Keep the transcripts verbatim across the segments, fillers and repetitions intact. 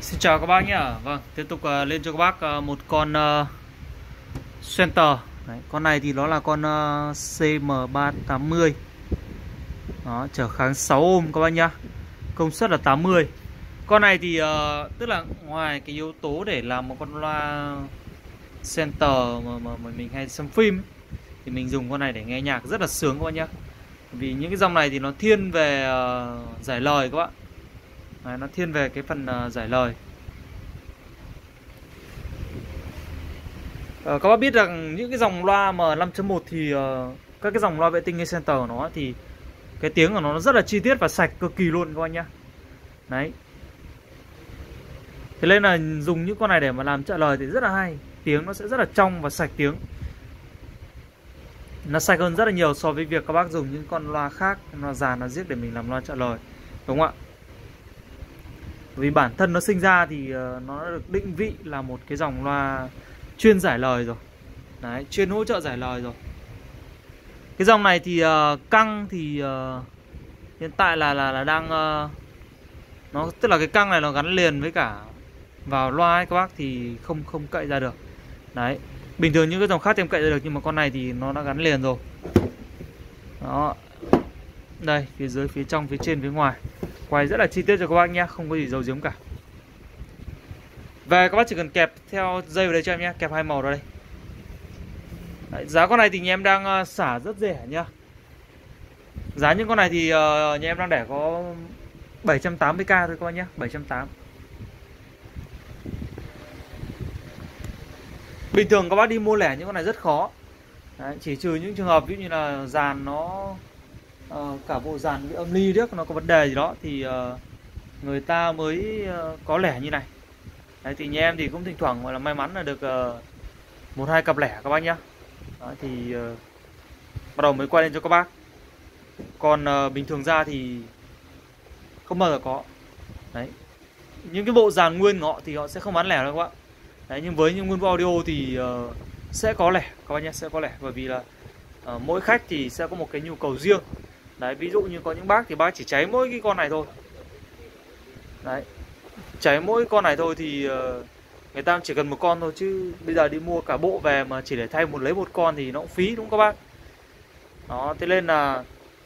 Xin chào các bác nhé. Vâng, tiếp tục uh, lên cho các bác uh, một con uh, Center. Đấy, con này thì nó là con uh, C M ba tám mươi. Đó, trở kháng sáu ohm các bác nhá. Công suất là tám mươi. Con này thì uh, tức là ngoài cái yếu tố để làm một con loa Center mà, mà, mà mình hay xem phim ấy, thì mình dùng con này để nghe nhạc rất là sướng các bác nhá. Vì những cái dòng này thì nó thiên về uh, giải lời các bạn. Đấy, nó thiên về cái phần uh, giải lời. uh, Các bác biết rằng những cái dòng loa M năm chấm một thì uh, các cái dòng loa vệ tinh Center của nó thì cái tiếng của nó, nó rất là chi tiết và sạch cực kỳ luôn các bạn nhá. Đấy. Thế nên là dùng những con này để mà làm trợ lời thì rất là hay. Tiếng nó sẽ rất là trong và sạch tiếng. Nó sạch hơn rất là nhiều so với việc các bác dùng những con loa khác, loa dàn, loa giếc để mình làm loa trợ lời. Đúng không ạ? Vì bản thân nó sinh ra thì nó đã được định vị là một cái dòng loa chuyên giải lời rồi. Đấy, chuyên hỗ trợ giải lời rồi. Cái dòng này thì uh, căng thì uh, hiện tại là là, là đang uh, nó tức là cái căng này nó gắn liền với cả vào loa ấy các bác, thì không không cậy ra được. Đấy. Bình thường những cái dòng khác thì em cậy ra được, nhưng mà con này thì nó đã gắn liền rồi. Đó. Đây, phía dưới, phía trong, phía trên, phía ngoài. Quay rất là chi tiết cho các bác nhé, không có gì giấu giếm cả. Về các bác chỉ cần kẹp theo dây vào đây cho em nhé, kẹp hai màu vào đây. Đấy, giá con này thì nhà em đang uh, xả rất rẻ nhá. Giá những con này thì uh, nhà em đang để có bảy trăm tám mươi k thôi các bác nhé, bảy trăm tám mươi. Bình thường các bác đi mua lẻ những con này rất khó. Đấy, chỉ trừ những trường hợp ví dụ như là dàn nó uh, cả bộ dàn bị âm ly điếc nó có vấn đề gì đó thì uh, người ta mới uh, có lẻ như này. Đấy, thì nhà em thì cũng thỉnh thoảng gọi là may mắn là được uh, một hai cặp lẻ các bác nhá. Đấy, thì uh, bắt đầu mới quay lên cho các bác. Còn uh, bình thường ra thì không bao giờ có. Đấy, những cái bộ dàn nguyên họ thì họ sẽ không bán lẻ đâu các bạn. Đấy, nhưng với những nguyên bộ audio thì uh, sẽ có lẻ các bác nhé, sẽ có lẻ, bởi vì là uh, mỗi khách thì sẽ có một cái nhu cầu riêng. Đấy, ví dụ như có những bác thì bác chỉ cháy mỗi cái con này thôi. Đấy, cháy mỗi con này thôi thì uh, người ta chỉ cần một con thôi, chứ bây giờ đi mua cả bộ về mà chỉ để thay một lấy một con thì nó cũng phí, đúng không các bác? Đó, thế nên là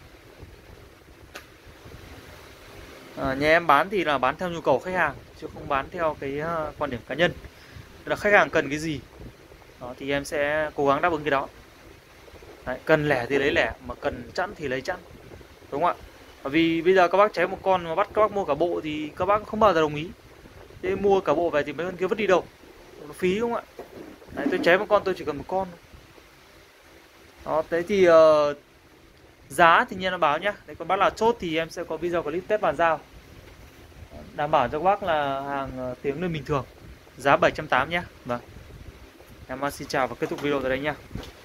uh, nhà em bán thì là bán theo nhu cầu khách hàng, chứ không bán theo cái uh, quan điểm cá nhân. Tức là khách hàng cần cái gì đó thì em sẽ cố gắng đáp ứng cái đó. Đấy, cần lẻ thì lấy lẻ, mà cần chẵn thì lấy chẵn, đúng không ạ? Bởi vì bây giờ các bác cháy một con mà bắt các bác mua cả bộ thì các bác không bao giờ đồng ý. Thế mua cả bộ về thì mấy con kia vứt đi đâu, nó phí, đúng không ạ? Đấy, tôi cháy một con tôi chỉ cần một con. Đó, thế thì uh, giá thì nhiên nó báo nhá. Đấy, còn bác nào chốt thì em sẽ có video clip test bàn giao, đảm bảo cho các bác là hàng uh, tiếng nơi bình thường. Giá bảy trăm tám mươi nhé. Vâng. Em xin chào và kết thúc video tại đây nhá.